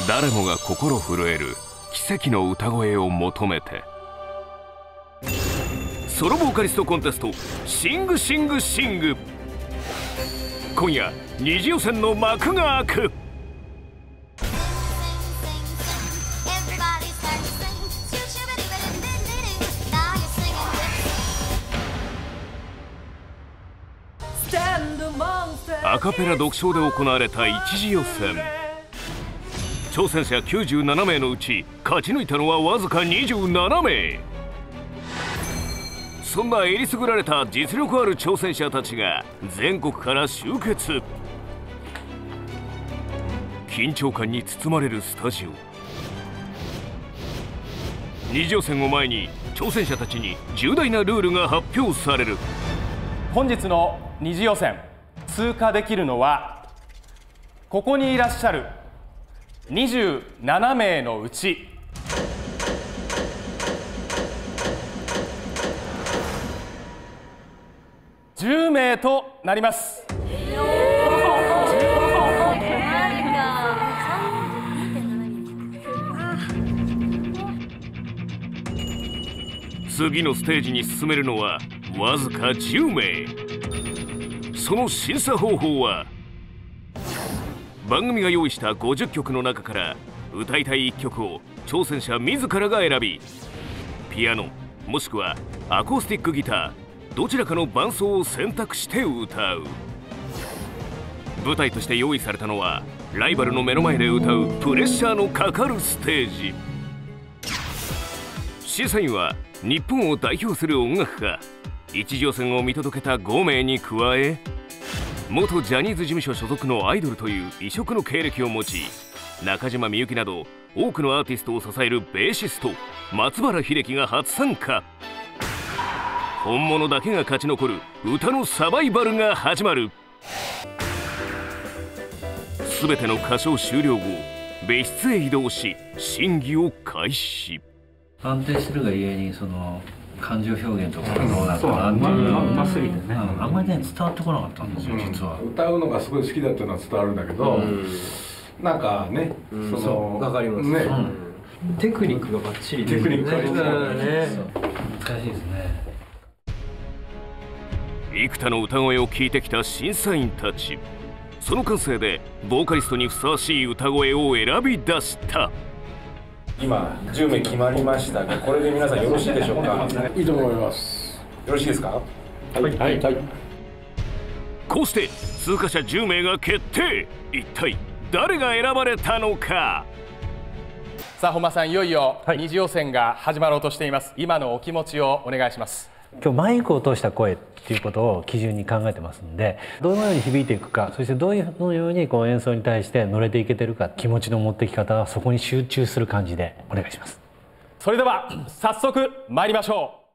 誰もが心震える奇跡の歌声を求めて、ソロボーカリストコンテストシングシングシング、今夜二次予選の幕が開く。アカペラ独唱で行われた一次予選。挑戦者97名のうち勝ち抜いたのはわずか27名。そんなえりすぐられた実力ある挑戦者たちが全国から集結。緊張感に包まれるスタジオ。二次予選を前に挑戦者たちに重大なルールが発表される。 本日の二次予選通過できるのはここにいらっしゃる27名のうち10名となります。 次のステージに進めるのはわずか10名。その審査方法は、番組が用意した50曲の中から歌いたい1曲を挑戦者自らが選び、ピアノもしくはアコースティックギターどちらかの伴奏を選択して歌う。舞台として用意されたのはライバルの目の前で歌うプレッシャーのかかるステージ。審査員は日本を代表する音楽家、一次予選を見届けた5名に加え、元ジャニーズ事務所所属のアイドルという異色の経歴を持ち、中島みゆきなど多くのアーティストを支えるベーシスト松原秀樹が初参加。本物だけが勝ち残る歌のサバイバルが始まる。全ての歌唱終了後、別室へ移動し審議を開始。 安定してるがゆえにその感情表現とかがどうなのかなっていう、うますぎてね、あんまりね伝わってこなかったんですよ、実は。 歌うのがすごい好きだったのは伝わるんだけど、なんかね、 わかりますね。テクニックがバッチリ、 テクニックがね、 難しいですね。 幾多の歌声を聞いてきた審査員たち、その感性でボーカリストにふさわしい歌声を選び出した。 今10名決まりましたが、これで皆さんよろしいでしょうか。いいと思います。よろしいですか。はいはい、はい。 こうして通過者10名が決定。一体誰が選ばれたのか。 さあ本間さん、いよいよ二次予選が始まろうとしています。今のお気持ちをお願いします。 今日マイクを通した声っていうことを基準に考えてますので、どのように響いていくか、そしてどういうようにこう演奏に対して乗れていけてるか、気持ちの持ってき方はそこに集中する感じでお願いします。 それでは早速参りましょう。